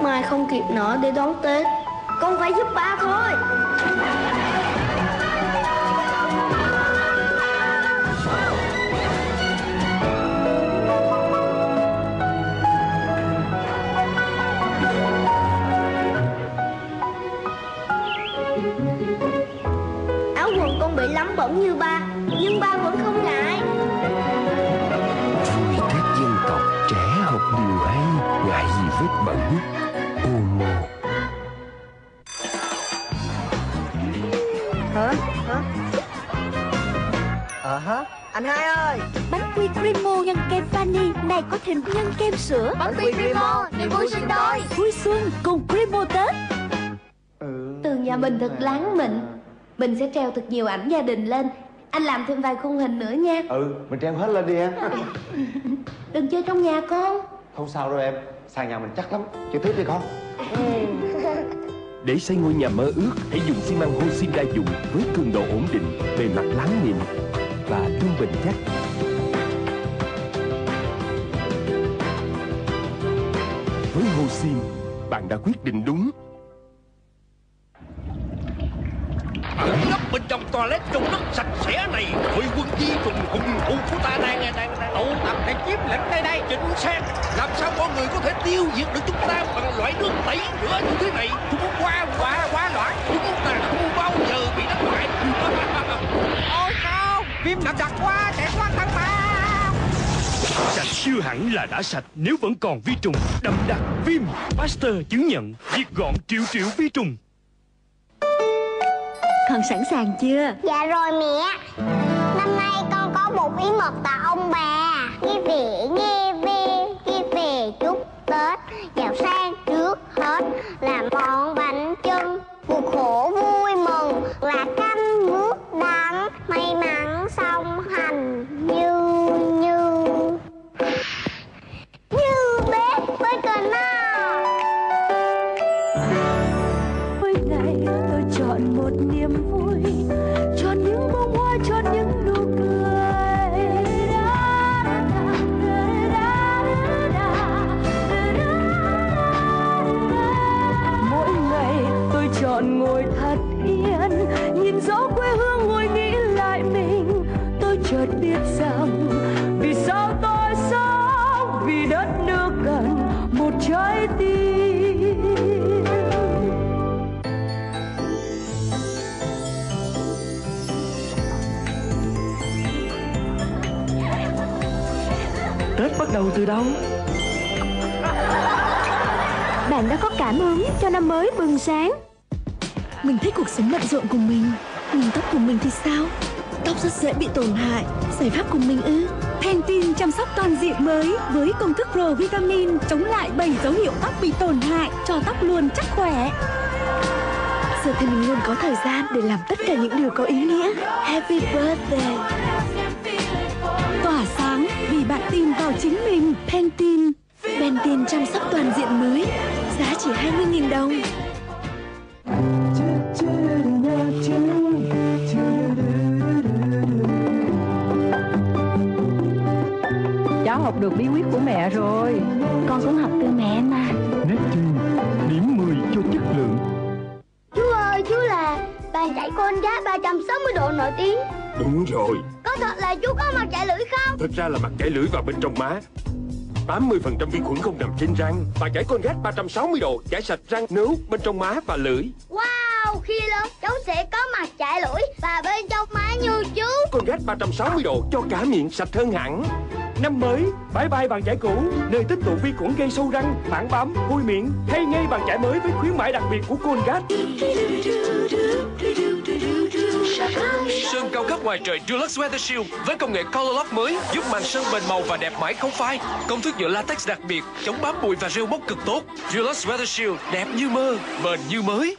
mai không kịp nở để đón Tết. Con phải giúp ba thôi. Áo quần con bị lấm bẩn như ba, nhưng ba vẫn không ngại. Vui Tết dân tộc, trẻ học điều hay, ngại gì vết bẩn. Omo. Hả? Anh Hai ơi, Bánh quy Cremo nhân kem vani, này có thêm nhân kem sữa. Bánh quy Cremo, niềm vui sinh đôi. Vui xuân cùng Cremo Tết. Tường nhà mình thật láng mịn. Mình sẽ treo thật nhiều ảnh gia đình lên. Anh làm thêm vài khung hình nữa nha. Mình treo hết lên đi em. Đừng chơi trong nhà con. Không sao đâu em, sàn nhà mình chắc lắm. Chơi tiếp đi con. Để xây ngôi nhà mơ ước, hãy dùng xi măng Holcim đa dụng với cường độ ổn định, bề mặt láng mịn và luôn bền chắc. Với Holcim, bạn đã quyết định đúng. Lấp bên trong toilet trong đất sạch sẽ này, đội quân di trùng hùng hục của ta đang tụ tập để chiếm lĩnh đây. Chính xác, làm sao con người có thể tiêu diệt được chúng ta bằng loại nước tẩy rửa như thế này? Chúng quá loạn, chúng ta không bao giờ bị đánh bại. ôi không, Vim đậm đặc quá, đẹp quá thằng ta. Sạch chưa hẳn là đã sạch nếu vẫn còn vi trùng. Đậm đặc Vim, Pasteur chứng nhận diệt gọn triệu vi trùng. Con sẵn sàng chưa? Dạ rồi mẹ. Năm nay con có một bí mật tạ ông bà. Nghe về chúc Tết. Giàu sang trước hết là món bánh chưng. Cuộc khổ vui mừng là canh nước đắng. May mắn song hành như bếp với cờ no. Mỗi ngày tôi chọn một niềm vui, chọn những bông hoa, chọn những nụ cười. Mỗi ngày tôi chọn ngồi thật yên, nhìn rõ quê hương ngồi nghĩ lại mình. Tôi chợt biết rằng vì sao tôi sống, vì đất nước cần một trái tim. Tết bắt đầu từ đâu? Bạn đã có cảm hứng cho năm mới bừng sáng. Mình thích cuộc sống bận rộn của mình, nhưng tóc của mình thì sao? Tóc rất dễ bị tổn hại. Giải pháp của mình ư? Pantene chăm sóc toàn diện mới với công thức Pro Vitamin chống lại 7 dấu hiệu tóc bị tổn hại, cho tóc luôn chắc khỏe. Giờ thì mình luôn có thời gian để làm tất cả những điều có ý nghĩa. Happy birthday. Tỏa sáng vì bạn tin vào chính mình. Pantene. Pantene chăm sóc toàn diện mới, giá chỉ 20.000 đồng. Cháu học được bí quyết của mẹ rồi. Con cũng học từ mẹ mà. Neptune, điểm 10 cho chất lượng. Chú ơi, chú là bàn chải con gái 360 độ nổi tiếng. Đúng rồi, Có thật là chú có mặt chải lưỡi không? thật ra là mặt chải lưỡi vào bên trong má. 80% vi khuẩn không nằm trên răng. Và chải Colgate 360 độ chải sạch răng, nướu, bên trong má và lưỡi. Wow, khi lớn cháu sẽ có mặt chải lưỡi và bên trong má như chú. Colgate 360 độ cho cả miệng sạch hơn hẳn. Năm mới, bye bye bàn chải cũ, nơi tích tụ vi khuẩn gây sâu răng, phản bám, hôi miệng. Thay ngay bàn chải mới với khuyến mãi đặc biệt của Colgate. Sơn cao cấp ngoài trời Dulux Weather Shield với công nghệ Color Lock mới giúp màn sơn bền màu và đẹp mãi không phai. Công thức nhựa latex đặc biệt chống bám bụi và rêu mốc cực tốt. Dulux Weather Shield đẹp như mơ, bền như mới.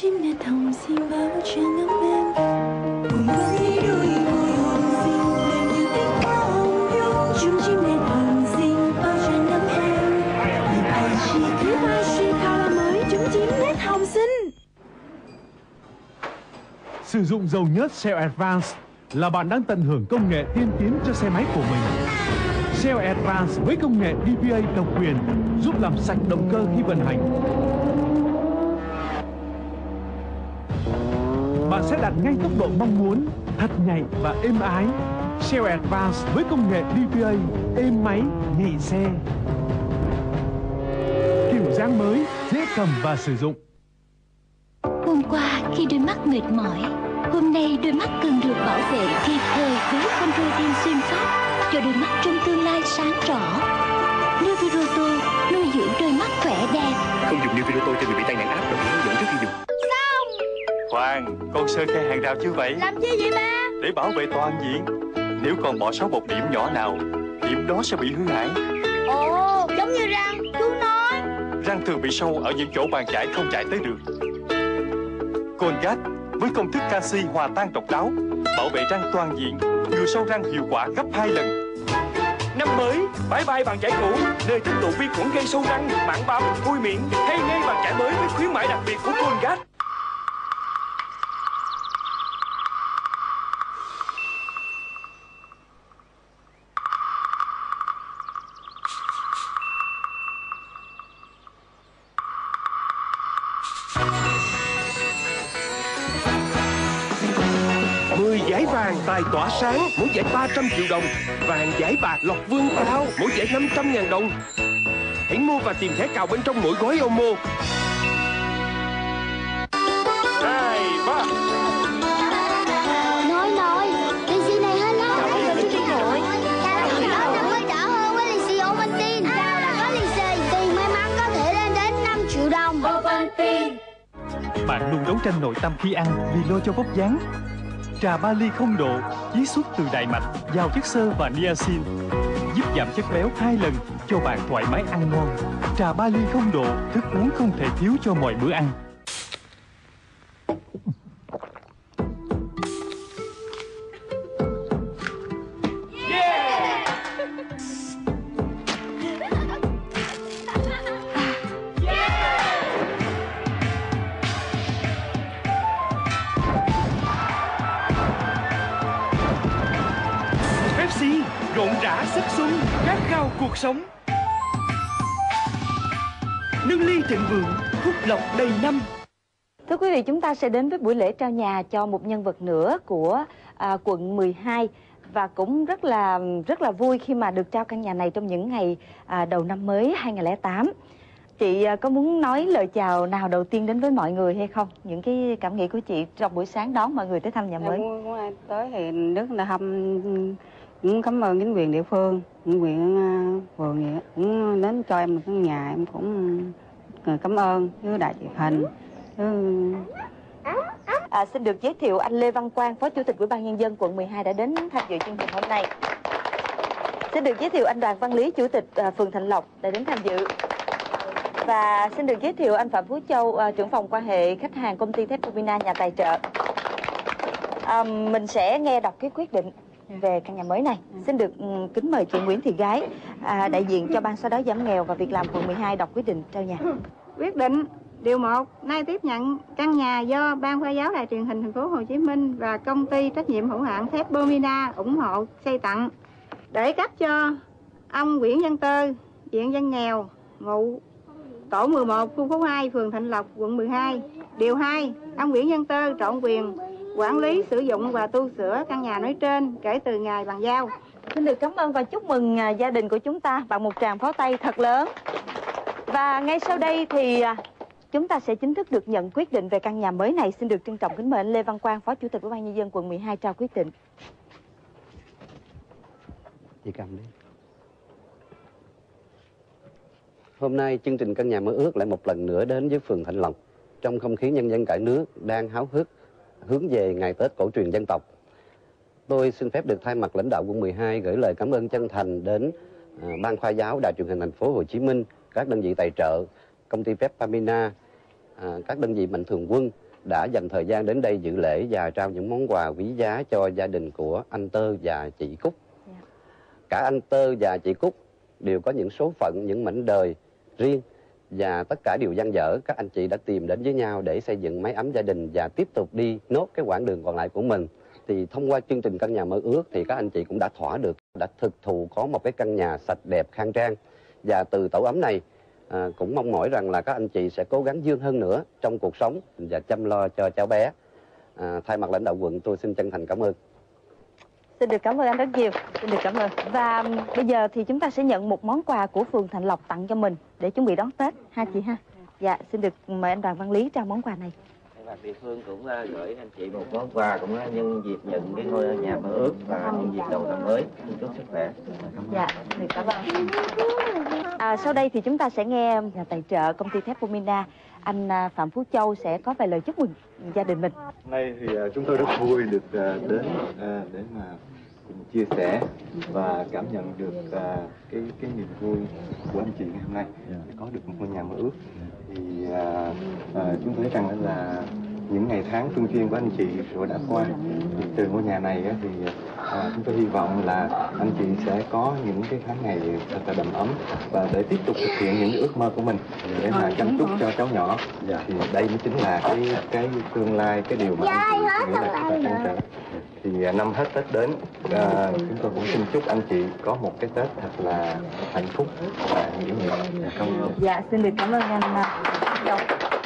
Sử dụng dầu nhớt Shell Advance là bạn đang tận hưởng công nghệ tiên tiến cho xe máy của mình. Shell Advance với công nghệ DPA độc quyền giúp làm sạch động cơ khi vận hành. Bạn sẽ đạt ngay tốc độ mong muốn, thật nhạy và êm ái. Shell Advance với công nghệ DPA, êm máy, nhạy xe. Kiểu dáng mới, dễ cầm và sử dụng. Hôm qua khi đôi mắt mệt mỏi, hôm nay đôi mắt cần được bảo vệ kịp thời với Controtin xuyên Pháp cho đôi mắt trong tương lai sáng rõ. Nuviroto nuôi dưỡng đôi mắt khỏe đẹp. Không dùng Nuviroto cho người bị tai nạn áp, đọc hướng dẫn trước khi dùng. Khoan, con sơn khai hàng rào chưa vậy? Làm chi vậy ba? Để bảo vệ toàn diện. Nếu còn bỏ sót một điểm nhỏ nào, điểm đó sẽ bị hư hại. Ồ, giống như răng, chú nói. Răng thường bị sâu ở những chỗ bàn chải không chải tới được. Colgate với công thức canxi hòa tan độc đáo, bảo vệ răng toàn diện, ngừa sâu răng hiệu quả gấp 2 lần. Năm mới, bye bye bàn chải cũ, nơi tích tụ vi khuẩn gây sâu răng, mảng bám, hôi miệng. Thay ngay bàn chải mới với khuyến mãi đặc biệt của Colgate. Giải vàng tài tỏa sáng, mỗi giải 300 triệu đồng. Vàng giải bạc lộc vương tao, mỗi giải 500.000 đồng. Hãy mua và tìm thẻ cào bên trong mỗi gói Omo. 2, 3. Nói, lì xì này hết lắm. Chào mọi người trên hội. Chào năm mới đỡ hơn với lì xì Ovaltine. Chào là có lì xì, tiền may mắn có thể lên đến 5 triệu đồng. Ovaltine. Bạn luôn đấu tranh nội tâm khi ăn vì lo cho vóc dáng. Trà ba ly không độ, chiết xuất từ đại mạch, giàu chất xơ và niacin, giúp giảm chất béo 2 lần cho bạn thoải mái ăn ngon. Trà ba ly không độ, thức uống không thể thiếu cho mọi bữa ăn. Pepsi, rộn rã sức xuân, khát khao cuộc sống. Nâng ly thịnh vượng, phúc lộc đầy năm. Thưa quý vị, chúng ta sẽ đến với buổi lễ trao nhà cho một nhân vật nữa của quận 12 và cũng rất là vui khi mà được trao căn nhà này trong những ngày đầu năm mới 2008. Chị có muốn nói lời chào nào đầu tiên đến với mọi người hay không? Những cái cảm nghĩ của chị trong buổi sáng đón mọi người tới thăm nhà mới. Muốn ai tới thì rất là cũng cảm ơn chính quyền địa phương, chính quyền phường vậy cũng đến cho em một cái nhà, em cũng cảm ơn với đài truyền hình. Xin được giới thiệu anh Lê Văn Quang, Phó Chủ tịch Ủy ban Nhân dân quận 12 đã đến tham dự chương trình hôm nay. Xin được giới thiệu anh Đoàn Văn Lý, Chủ tịch phường Thạnh Lộc đã đến tham dự. Và xin được giới thiệu anh Phạm Phú Châu, trưởng phòng quan hệ khách hàng công ty thép Pomina, nhà tài trợ. Mình sẽ nghe đọc cái quyết định về căn nhà mới này. Xin được kính mời chị Nguyễn Thị Gái, đại diện cho ban xóa đói giảm nghèo và việc làm quận 12 đọc quyết định trao nhà. Quyết định điều 1, nay tiếp nhận căn nhà do Ban Khoa giáo Đài truyền hình thành phố Hồ Chí Minh và công ty trách nhiệm hữu hạn thép Pomina ủng hộ xây tặng để cấp cho ông Nguyễn Văn Tơ, diện dân nghèo, ngụ tổ 11, khu phố 2, phường Thạnh Lộc, quận 12. Điều 2, ông Nguyễn Văn Tơ trọn quyền quản lý, sử dụng và tu sửa căn nhà nói trên kể từ ngày bàn giao. Xin được cảm ơn và chúc mừng gia đình của chúng ta bằng một tràng pháo tay thật lớn. Và ngay sau đây thì chúng ta sẽ chính thức được nhận quyết định về căn nhà mới này. Xin được trân trọng kính mời anh Lê Văn Quang, Phó Chủ tịch Ủy ban Nhân dân quận 12 trao quyết định. Chị cầm đi. Hôm nay chương trình căn nhà mơ ước lại một lần nữa đến với phường Thạnh Lộc trong không khí nhân dân cả nước đang háo hức hướng về ngày Tết cổ truyền dân tộc. Tôi xin phép được thay mặt lãnh đạo quận 12 gửi lời cảm ơn chân thành đến Ban Khoa giáo Đài truyền hình thành phố Hồ Chí Minh, các đơn vị tài trợ, công ty thép Pomina, các đơn vị mạnh thường quân đã dành thời gian đến đây dự lễ và trao những món quà quý giá cho gia đình của anh Tơ và chị Cúc. Cả anh Tơ và chị Cúc đều có những số phận, những mảnh đời riêng và tất cả đều dang dở. Các anh chị đã tìm đến với nhau để xây dựng mái ấm gia đình và tiếp tục đi nốt cái quãng đường còn lại của mình. Thì thông qua chương trình căn nhà mơ ước thì các anh chị cũng đã thỏa được đã thực thụ có một cái căn nhà sạch đẹp khang trang. Và từ tổ ấm này cũng mong mỏi rằng là các anh chị sẽ cố gắng vươn hơn nữa trong cuộc sống và chăm lo cho cháu bé. Thay mặt lãnh đạo quận, tôi xin chân thành cảm ơn. Xin được cảm ơn anh rất nhiều. Xin được cảm ơn. Và bây giờ thì chúng ta sẽ nhận một món quà của phường Thạnh Lộc tặng cho mình để chuẩn bị đón Tết ha chị ha. Dạ, xin được mời anh Đoàn Văn Lý trao món quà này. Địa phương cũng gửi anh chị một món quà cũng nhân dịp nhận cái ngôi nhà mơ ước và nhân dịp đầu năm mới. Chúc sức khỏe. Dạ, được cảm ơn. Sau đây thì chúng ta sẽ nghe nhà tài trợ công ty thép Bomina, anh Phạm Phú Châu sẽ có vài lời chúc mừng gia đình mình. Hôm nay thì chúng tôi rất vui được đến để mà cùng chia sẻ và cảm nhận được cái niềm vui của anh chị ngày hôm nay để có được một ngôi nhà mơ ước. Thì chúng tôi thấy rằng là những ngày tháng trung thiên của anh chị rồi đã qua. Từ ngôi nhà này thì chúng tôi hy vọng là anh chị sẽ có những cái tháng ngày thật là đầm ấm và để tiếp tục thực hiện những ước mơ của mình để mà chăm chút cho cháu nhỏ. Thì đây mới chính là cái tương lai, cái điều mà anh chị nghĩ là chúng ta trăn trở. Thì năm hết Tết đến, chúng tôi cũng xin chúc anh chị có một cái Tết thật là hạnh phúc và nghĩa nghĩa. Dạ, xin được cảm ơn anh Châu.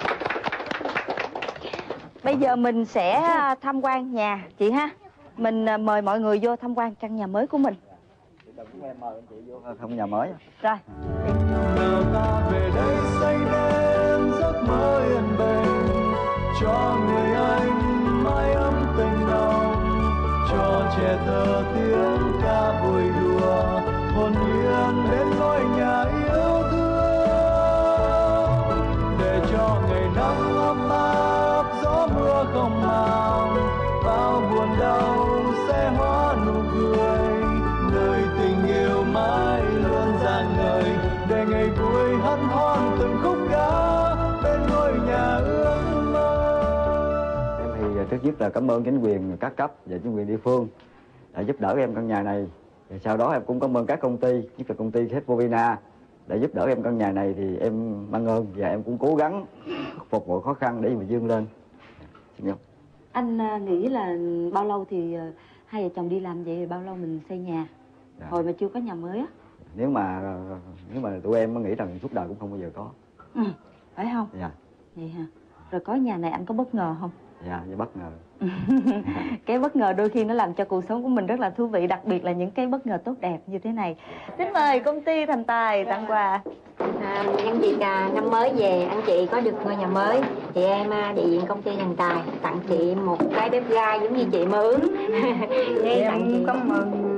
Bây giờ mình sẽ tham quan nhà chị ha. Mình mời mọi người vô tham quan căn nhà mới của mình. Em mời anh chị vô thăm nhà mới. Rồi. Ta về đây xây nên giấc mơ yên bình cho người anh mái ấm tình nồng, cho trẻ thơ tiếng ca vui đùa hồn nhiên đến ngôi nhà yêu thương, để cho ngày nắng ấm áp gió mưa không màng, bao buồn đau sẽ hóa nụ cười, nơi tình yêu mãi luôn rạng ngời, để ngày vui hân hoan từng khúc ca bên ngôi nhà ước mơ. Em thì trước nhất là cảm ơn chính quyền các cấp và chính quyền địa phương đã giúp đỡ em căn nhà này. Và sau đó em cũng cảm ơn các công ty, nhất là công ty thép Bomina đã giúp đỡ em căn nhà này, thì em mang ơn và em cũng cố gắng khắc phục mọi khó khăn để mà vươn lên. Xin cảm ơn. Anh nghĩ là bao lâu thì hai vợ chồng đi làm vậy, bao lâu mình xây nhà? Hồi mà chưa có nhà mới á. Nếu mà tụi em nghĩ rằng suốt đời cũng không bao giờ có. Phải không? Dạ. Vậy hả? Rồi có nhà này anh có bất ngờ không? Dạ, bất ngờ. Cái bất ngờ đôi khi nó làm cho cuộc sống của mình rất là thú vị, đặc biệt là những cái bất ngờ tốt đẹp như thế này. Xin mời công ty Thành Tài tặng quà. Nhân dịp năm mới về, anh chị có được ngôi nhà mới thì em đại diện công ty Thành Tài tặng chị một cái bếp ga giống như chị mơ ước. Em cảm ơn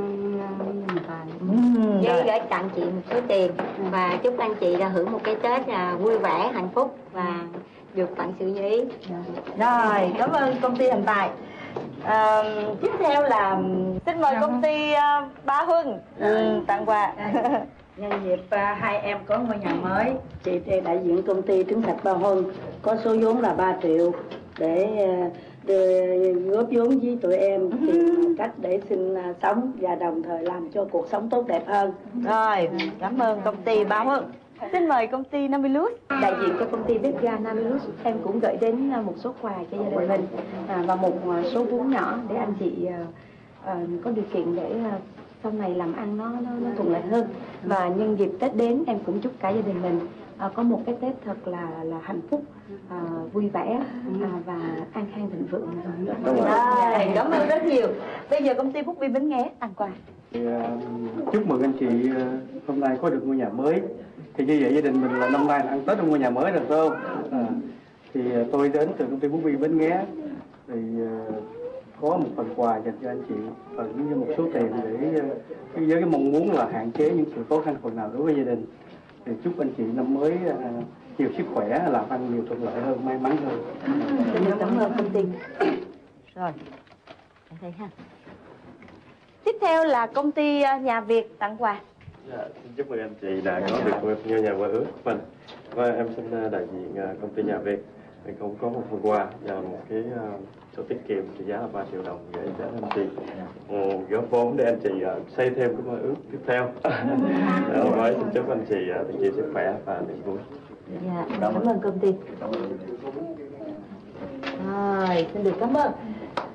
với gửi tặng chị một số tiền và chúc anh chị là hưởng một cái Tết vui vẻ, hạnh phúc và được tặng sự như ý. Rồi, cảm ơn công ty Thành Tài. Tiếp theo là xin mời công ty Ba Huân tặng quà. Nhân dịp hai em có ngôi nhà mới, chị thì đại diện công ty Trứng Thạch Ba Huân có số vốn là 3 triệu để góp vốn với tụi em tìm cách để sinh sống và đồng thời làm cho cuộc sống tốt đẹp hơn. Rồi, cảm ơn công ty Ba Huân. Xin mời công ty Namilus. Đại diện cho công ty bếp ga Namilus, em cũng gửi đến một số quà cho gia đình mình và một số vốn nhỏ để anh chị có điều kiện để sau này làm ăn nó thuận lợi hơn. Và nhân dịp Tết đến, em cũng chúc cả gia đình mình có một cái Tết thật là hạnh phúc, vui vẻ và an khang thịnh vượng. Cảm ơn rất nhiều. Bây giờ công ty Phúc Binh Bến Nghé tặng quà. Chúc mừng anh chị hôm nay có được ngôi nhà mới. Thì như vậy gia đình mình là năm nay là ăn Tết trong ngôi nhà mới rồi phải không? Thì tôi đến từ công ty Phúc Binh Bến Nghé thì có một phần quà dành cho anh chị và như một số tiền để với cái mong muốn là hạn chế những sự khó khăn phần nào đối với gia đình. Thì chúc anh chị năm mới nhiều sức khỏe, làm ăn nhiều thuận lợi hơn, may mắn hơn. Cảm ơn công ty. Rồi, đây ha. Tiếp theo là công ty Nhà Việt tặng quà. Dạ, xin chúc mừng anh chị đã có được một ngôi nhà mơ ước của mình. Và em xin đại diện công ty Nhà Việt mình cũng có một phần quà và một cái sổ tiết kiệm trị giá là 3 triệu đồng để anh chị góp vốn để anh chị xây thêm cái mơ ước tiếp theo. Với xin chúc anh chị thật nhiều sức khỏe và niềm vui. Dạ, cảm ơn công ty. Rồi, xin được cảm ơn.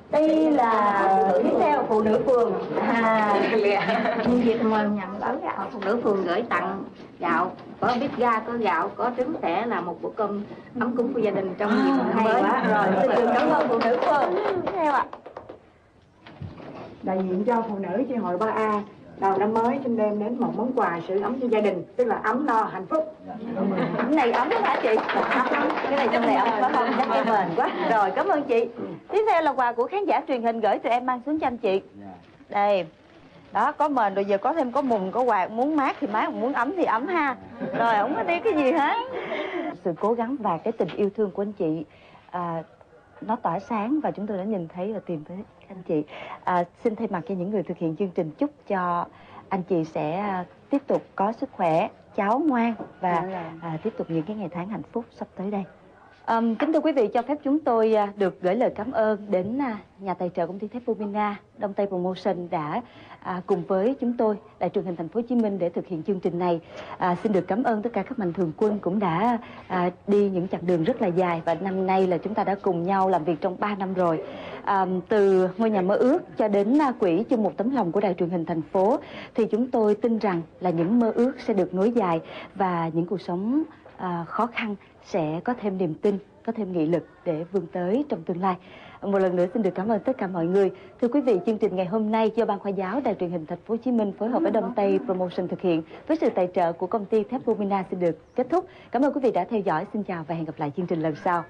Đây là tiếp theo phụ nữ phường. Nhân dịp mời nhận gói gạo, phụ nữ phường gửi tặng gạo, có bếp ga, có gạo, có trứng sẽ là một bữa cơm ấm cúng của gia đình trong dịp năm mới. Rồi, xin được cảm ơn phụ nữ phường. Tiếp theo ạ. Đại diện cho phụ nữ chi hội 3A đầu năm mới xin đem đến một món quà sưởi ấm cho gia đình, tức là ấm no hạnh phúc. Cái này ấm lắm hả chị? Cái này trong này ấm phải không? Chắc em mền quá. Rồi, cảm ơn chị. Tiếp theo là quà của khán giả truyền hình gửi tụi em mang xuống cho anh chị. Đây. Đó, có mền rồi giờ có thêm có mùng, có quạt, muốn mát thì mát, muốn ấm thì ấm ha. Rồi, không có đi cái gì hết. Sự cố gắng và cái tình yêu thương của anh chị nó tỏa sáng và chúng tôi đã nhìn thấy và tìm thấy anh chị. Xin thay mặt cho những người thực hiện chương trình chúc cho anh chị sẽ tiếp tục có sức khỏe, cháu ngoan và tiếp tục những cái ngày tháng hạnh phúc sắp tới đây. Kính thưa quý vị, cho phép chúng tôi được gửi lời cảm ơn đến nhà tài trợ công ty thép Bovina, Đông Tây Promotion đã cùng với chúng tôi, Đài truyền hình Thành phố Hồ Chí Minh để thực hiện chương trình này. Xin được cảm ơn tất cả các mạnh thường quân cũng đã đi những chặng đường rất là dài và năm nay là chúng ta đã cùng nhau làm việc trong 3 năm rồi. Từ ngôi nhà mơ ước cho đến quỹ chung một tấm lòng của Đài truyền hình thành phố thì chúng tôi tin rằng là những mơ ước sẽ được nối dài và những cuộc sống khó khăn sẽ có thêm niềm tin, có thêm nghị lực để vươn tới trong tương lai. Một lần nữa xin được cảm ơn tất cả mọi người. Thưa quý vị, chương trình ngày hôm nay do Ban Khoa giáo Đài truyền hình Thành phố Hồ Chí Minh phối hợp với Đông Tây Promotion thực hiện với sự tài trợ của công ty thép Bovina xin được kết thúc. Cảm ơn quý vị đã theo dõi. Xin chào và hẹn gặp lại chương trình lần sau.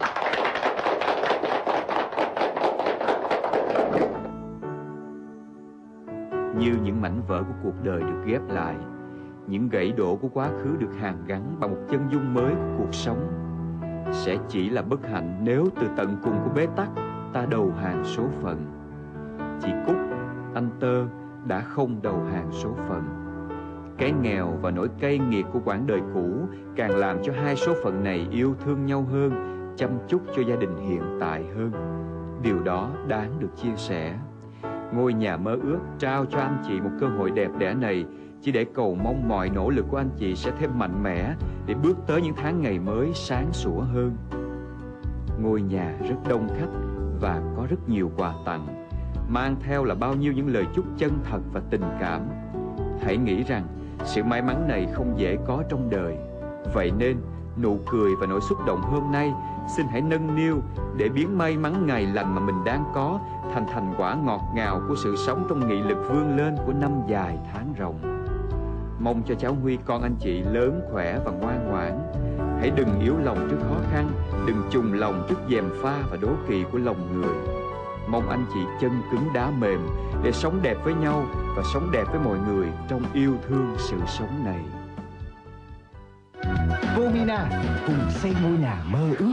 Như những mảnh vỡ của cuộc đời được ghép lại, những gãy đổ của quá khứ được hàn gắn bằng một chân dung mới của cuộc sống. Sẽ chỉ là bất hạnh nếu từ tận cùng của bế tắc ta đầu hàng số phận. Chị Cúc, anh Tơ đã không đầu hàng số phận. Cái nghèo và nỗi cay nghiệt của quãng đời cũ càng làm cho hai số phận này yêu thương nhau hơn, chăm chút cho gia đình hiện tại hơn. Điều đó đáng được chia sẻ. Ngôi nhà mơ ước trao cho anh chị một cơ hội đẹp đẽ này chỉ để cầu mong mọi nỗ lực của anh chị sẽ thêm mạnh mẽ để bước tới những tháng ngày mới sáng sủa hơn. Ngôi nhà rất đông khách và có rất nhiều quà tặng, mang theo là bao nhiêu những lời chúc chân thật và tình cảm. Hãy nghĩ rằng sự may mắn này không dễ có trong đời. Vậy nên nụ cười và nỗi xúc động hôm nay xin hãy nâng niu để biến may mắn ngày lành mà mình đang có thành thành quả ngọt ngào của sự sống trong nghị lực vươn lên của năm dài tháng rộng. Mong cho cháu Huy con anh chị lớn khỏe và ngoan ngoãn. Hãy đừng yếu lòng trước khó khăn, đừng chùng lòng trước gièm pha và đố kỵ của lòng người. Mong anh chị chân cứng đá mềm để sống đẹp với nhau và sống đẹp với mọi người trong yêu thương sự sống này. Bovina cùng xây ngôi nhà mơ ước.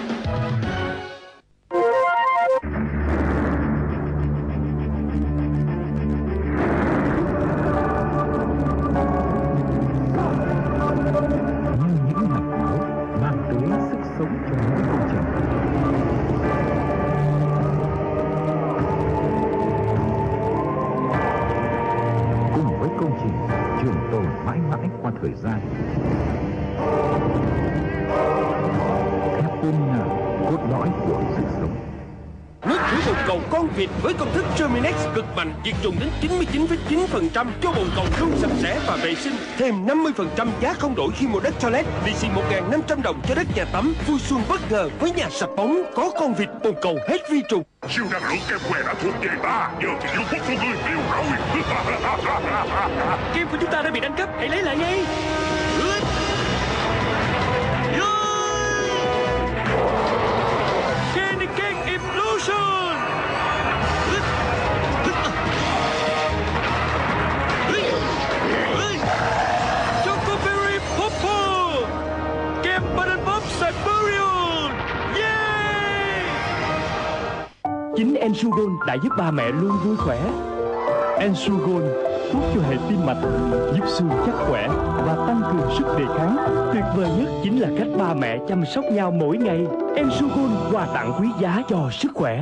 Thời gian thép Bovina, cốt lõi của sự sống. Nước khử bồn cầu con vịt với công thức Terminex cực mạnh, diệt trùng đến 99,9%, cho bồn cầu luôn sạch sẽ và vệ sinh. Thêm 50% giá không đổi khi mua đất toilet, lì xì 1.500 đồng cho đất nhà tắm. Vui xuân bất ngờ với nhà sạch bóng, có con vịt bồn cầu hết vi trùng. Siêu năng lượng kem que đã thuộc về ta, giờ thì yêu quốc của người tiêu rồi. Kem của chúng ta đã bị đánh cắp, hãy lấy lại ngay. Candy Cake Implosion. Chocoberry Popper. Kem Button Pop Siberian. Yeah! Chính Ensugon đã giúp ba mẹ luôn vui khỏe. Ensugon tốt cho hệ tim mạch, giúp xương chắc khỏe và tăng cường sức đề kháng. Tuyệt vời nhất chính là cách ba mẹ chăm sóc nhau mỗi ngày. Ensugon, quà tặng quý giá cho sức khỏe.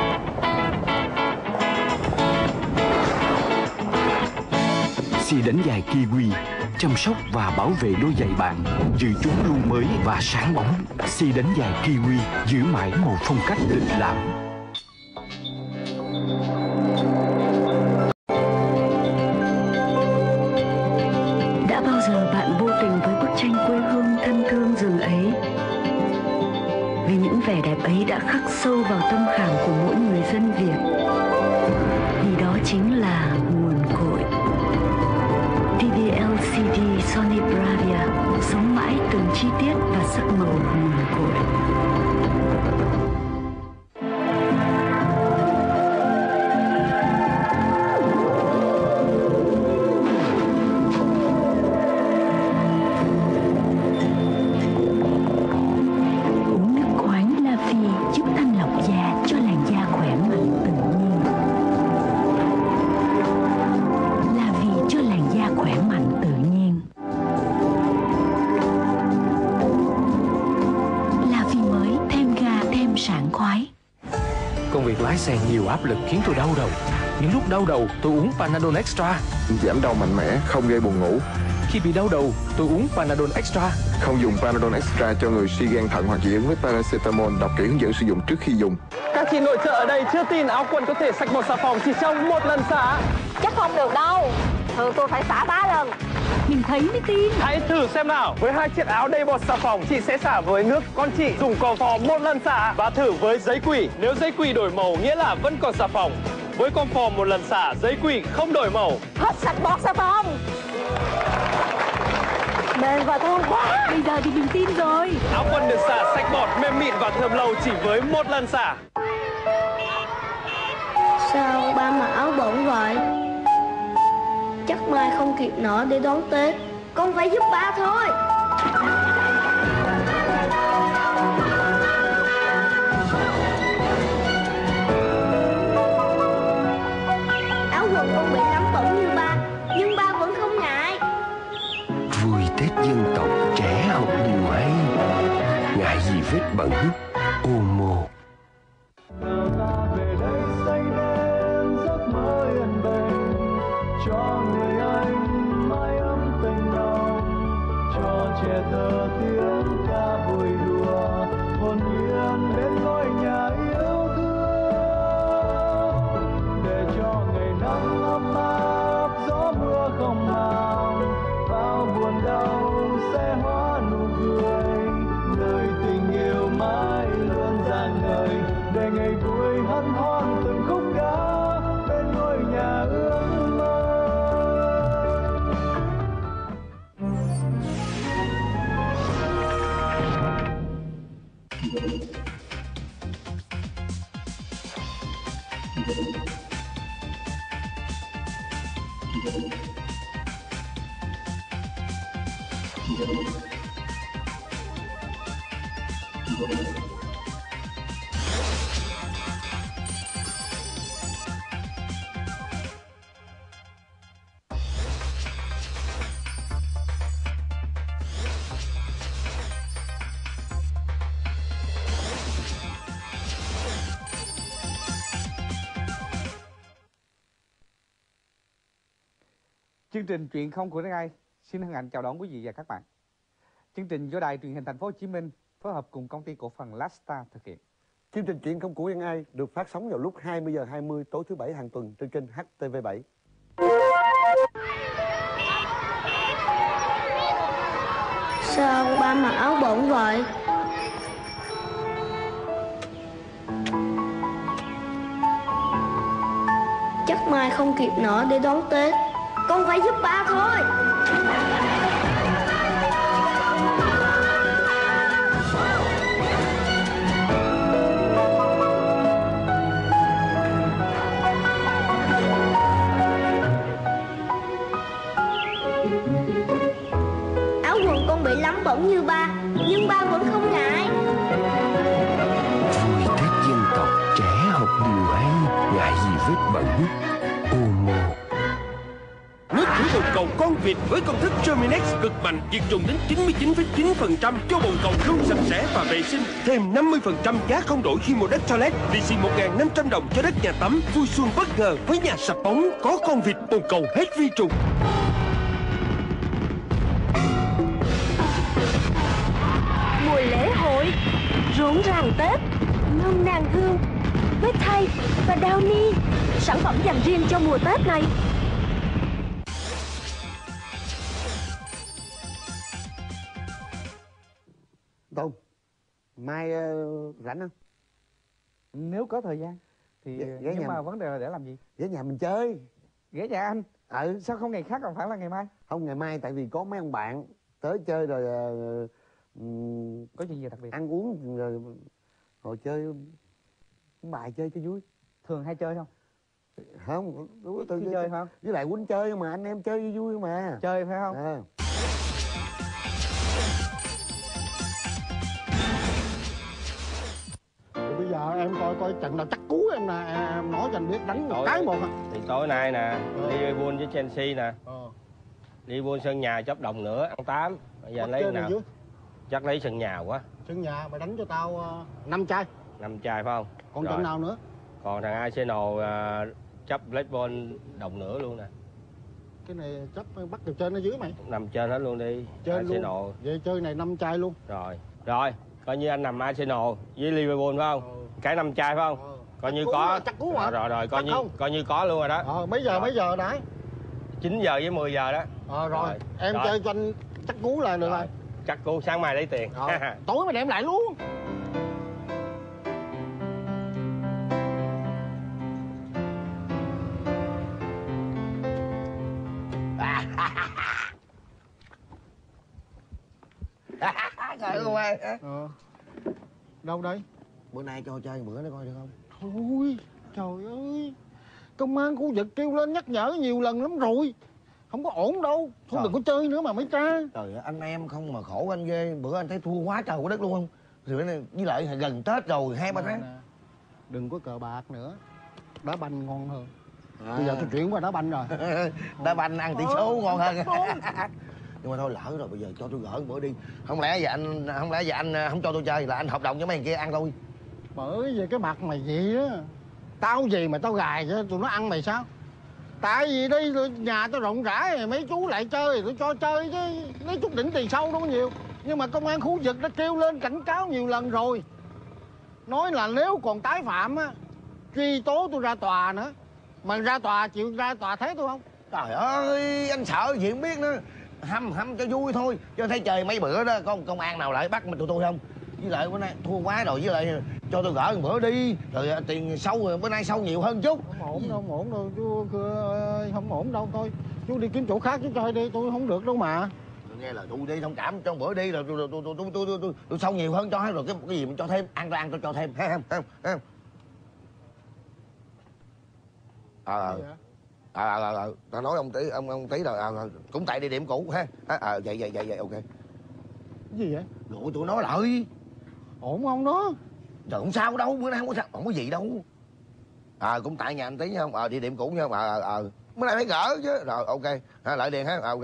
Xì đánh giày Kiwi chăm sóc và bảo vệ đôi giày bạn, giữ chúng luôn mới và sáng bóng. Xì đánh giày Kiwi giữ mãi một phong cách lịch lãm. đã khắc sâu vào tâm khảm của mỗi người dân Việt. Vì đó chính là nguồn cội. TV LCD Sony Bravia sống mãi từng chi tiết và sắc màu nguồn cội. Công việc lái xe nhiều áp lực khiến tôi đau đầu. Những lúc đau đầu tôi uống Panadol Extra. Giảm đau mạnh mẽ, không gây buồn ngủ. Khi bị đau đầu tôi uống Panadol Extra. Không dùng Panadol Extra cho người suy gan thận hoặc dị ứng với paracetamol. Đọc kỹ hướng dẫn sử dụng trước khi dùng. Các chị nội trợ ở đây chưa tin áo quần có thể sạch một xà phòng chỉ trong một lần xả. Chắc không được đâu. Thường tôi phải xả 3 lần. Mình thấy mới tin. Hãy thử xem nào. Với 2 chiếc áo đầy bọt xà phòng, chị sẽ xả với nước. Còn chị dùng cò phò một lần xả. Và thử với giấy quỷ. Nếu giấy quỷ đổi màu nghĩa là vẫn còn xà phòng. Với con phò một lần xả, giấy quỷ không đổi màu. Hết sạch bọt xà phòng. Bền và thơm quá. Bây giờ thì mình tin rồi. Áo quần được xả sạch bọt, mềm mịn và thơm lâu chỉ với một lần xả. Sao ba mặc áo bẩn vậy? Chắc mai không kịp nở để đón Tết. Con phải giúp ba thôi. Áo quần con bị lắm bẩn như ba, nhưng ba vẫn không ngại. Vui Tết dân tộc, trẻ học điều hay. Ngại gì vết bẩn, Omo. Cho người anh mái ấm tình nồng, cho trẻ thơ tiếng ca vui đùa, hồn nhiên đến ngôi nhà yêu thương. Để cho ngày nắng ấm áp, gió mưa không màng, bao buồn đau sẽ hóa nụ cười. Đời tình yêu mãi luôn rạng ngời, để ngày vui hân hoan từng khúc ca bên ngôi nhà ước mơ. Chương trình Chuyện không của tiếng Ai xin hân hạnh chào đón quý vị và các bạn. Chương trình do Đài Truyền hình Thành phố Hồ Chí Minh phối hợp cùng công ty cổ phần Lasta thực hiện. Chương trình Chuyện không của tiếng Ai được phát sóng vào lúc 20h20 tối thứ Bảy hàng tuần trên kênh HTV7. Sao ba mặc áo bẩn vậy? Chắc mai không kịp nở để đón Tết. Con phải giúp ba thôi. Áo quần con bị lắm bẩn như ba, nhưng ba vẫn không ngại. Vui Tết dân tộc, trẻ học điều hay. Ngại gì vết bẩn, Omo. Nước khử bồn cầu con vịt với công thức Terminex cực mạnh, diệt trùng đến 99,9%, cho bồn cầu luôn sạch sẽ và vệ sinh. Thêm 50% giá không đổi khi mua đất toilet. Lì xì 1.500 đồng cho đất nhà tắm. Vui xuân bất ngờ với nhà sạch bóng có con vịt, bồn cầu hết vi trùng. Mùa lễ hội, rộn ràng Tết, nồng nàn hương, với Thay và Downy, sản phẩm dành riêng cho mùa Tết này. Tùng, mai rảnh không? Nếu có thời gian thì nhưng mà vấn đề là để làm gì? Ghé nhà mình chơi. Ghé nhà anh? Sao không ngày khác, còn phải là ngày mai? Không, ngày mai tại vì có mấy ông bạn tới chơi rồi. Có chuyện gì đặc biệt? Ăn uống rồi ngồi chơi bài chơi cho vui. Thường hay chơi không? Không, tôi chơi không? Với lại quýnh chơi mà, anh em chơi vui mà. Chơi phải không? Bây giờ em coi trận nào chắc cú em nè, em nói cho anh biết đánh một cái một. Thì tối nay nè, Liverpool với Chelsea nè. Liverpool sân nhà chấp đồng nữa, ăn 8. Bây giờ lấy nào? Chắc lấy sân nhà quá. Sân nhà mày đánh cho tao 5 chai. 5 chai phải không? Còn trận nào nữa? Còn thằng Arsenal chấp Blackburn đồng nữa luôn nè. Cái này chấp bắt từ trên ở dưới mày. Nằm trên hết luôn đi. Trên Arsenal. Luôn. Vậy chơi này 5 chai luôn. Rồi, coi như anh nằm Arsenal với Liverpool phải không? Cái 5 chai phải không? Coi như có. Chắc cú hả? Rồi, coi như có luôn rồi đó. Mấy giờ đấy? 9 giờ với 10 giờ đó. Rồi. Em chơi cho anh chắc cú là được rồi. Chắc cú sáng mai lấy tiền. Tối mày đem lại luôn. Trời ơi. Đâu đây? Bữa nay cho chơi bữa nó coi được không? Thôi, trời ơi. Công an khu vực kêu lên nhắc nhở nhiều lần lắm rồi. Không có ổn đâu. Thôi đừng có chơi nữa mà mấy cha. Trời ơi, anh em không mà khổ anh ghê. Bữa anh thấy thua quá trời quá đất luôn không? Rồi với lại gần Tết rồi 2-3 tháng. Đừng có cờ bạc nữa. Đá banh ngon hơn. Bây giờ tôi chuyển qua đá banh rồi. Đá banh ăn tỷ số ngon hơn. Nhưng mà thôi lỡ rồi, bây giờ cho tôi gỡ bữa đi. Không lẽ giờ anh không cho tôi chơi là anh hợp đồng với mấy thằng kia ăn thôi. Bởi vì cái mặt mày vậy á, tao gì mà tao gài cho tụi nó ăn mày sao? Tại vì đây nhà tao rộng rãi, mấy chú lại chơi tôi cho chơi chứ lấy chút đỉnh tiền sâu đâu có nhiều. Nhưng mà công an khu vực đã kêu lên cảnh cáo nhiều lần rồi, nói là nếu còn tái phạm á truy tố tôi ra tòa nữa. Mà ra tòa chịu ra tòa thế tôi không? Trời ơi, anh sợ gì không biết nữa. Hâm cho vui thôi, chứ thấy trời mấy bữa đó có công an nào lại bắt mình tụi tôi không? Với lại bữa nay thua quá rồi, với lại cho tôi gỡ một bữa đi, rồi tiền sâu rồi bữa nay sâu nhiều hơn chút. Không ổn đâu chú ơi, không ổn đâu. Thôi chú đi kiếm chỗ khác chứ chơi đi, tôi không được đâu mà. Tôi nghe lời tôi đi, thông cảm cho một bữa đi, rồi tôi sâu nhiều hơn cho hết, rồi cái gì mình cho thêm, ăn tôi cho thêm, ha không? Tao nói ông tí rồi, cũng tại địa điểm cũ ha. Vậy ok. Cái gì vậy? Gọi tụi nó lại. Ổn không đó? Trời không sao đâu, bữa nay không có sao, không có gì đâu. Cũng tại nhà anh tí nha không? Địa điểm cũ nha không? Bữa nay phải gỡ chứ. Rồi ok, lại điện ha. Ok.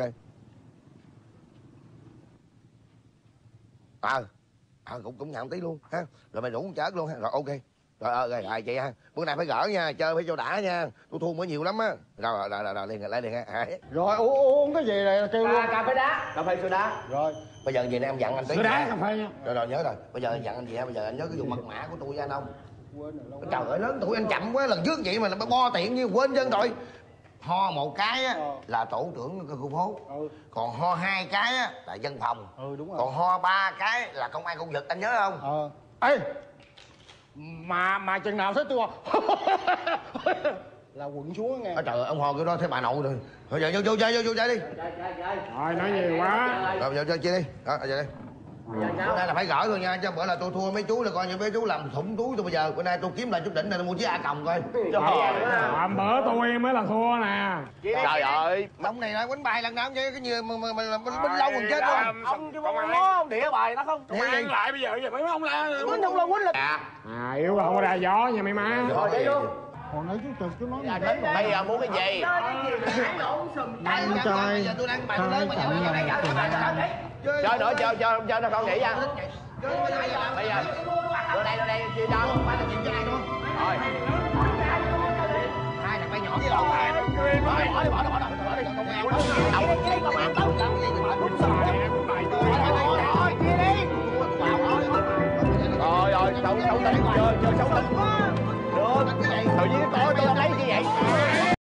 Cũng nhà anh tí luôn ha. Rồi mày rủ con chớt luôn ha. Rồi ok. Rồi vậy ha. Bữa nay phải gỡ nha, chơi phải cho đã nha. Tôi thua mới nhiều lắm á. Rồi liền ha. Rồi uống cái gì này kêu luôn. Cà phê đá. Cà phê soda. Rồi. Bây giờ về đây em dặn anh tí. Soda đá cà phê nha. Rồi nhớ rồi. Bây giờ dặn anh gì ha? Bây giờ anh nhớ cái vụ mật mã của tôi với anh không? Trời ơi, lớn tuổi anh chậm quá, lần trước vậy mà bo tiện như quên chân rồi. Ho một cái á là tổ trưởng khu phố. Còn ho 2 cái á là dân phòng. Đúng rồi. Còn ho 3 cái là công an khu vực, anh nhớ không? Ê, mà chừng nào thấy tôi là quận xuống nghe. Trời ơi, ông Hò kêu đó thấy bà nội rồi. Thôi giờ vô chơi đi. Rồi nói nhiều quá. Rồi giờ chơi đi. Đó, giờ đi. Bữa nay là phải gỡ thôi nha, chứ bữa là tôi thua mấy chú là coi như mấy chú làm thủng túi tôi. Bây giờ bữa nay tôi kiếm lại chút đỉnh này, tôi mua chiếc A còng coi. Bữa tôi mới là thua nè. Trời ơi, ông này lại quánh bài lần nào vậy? Cái gì mà binh lâu còn chết luôn. Ông chứ ông đĩa bài nó không. Công an lại bây giờ mấy ông la quánh không lo quánh là. Yếu là không có ra gió nha mấy má. Rồi đi luôn. Còn nãy chú nói gì đấy. Bây giờ muốn cái gì? Anh chơi. Giờ tôi đang bài lớn mà chơi nữa, chơi nó con nghỉ nha. Bây giờ vô đây chia cho. Phải là nhìn cho ai luôn. Rồi. Hai thằng bay nhỏ với lộn. Bỏ đi.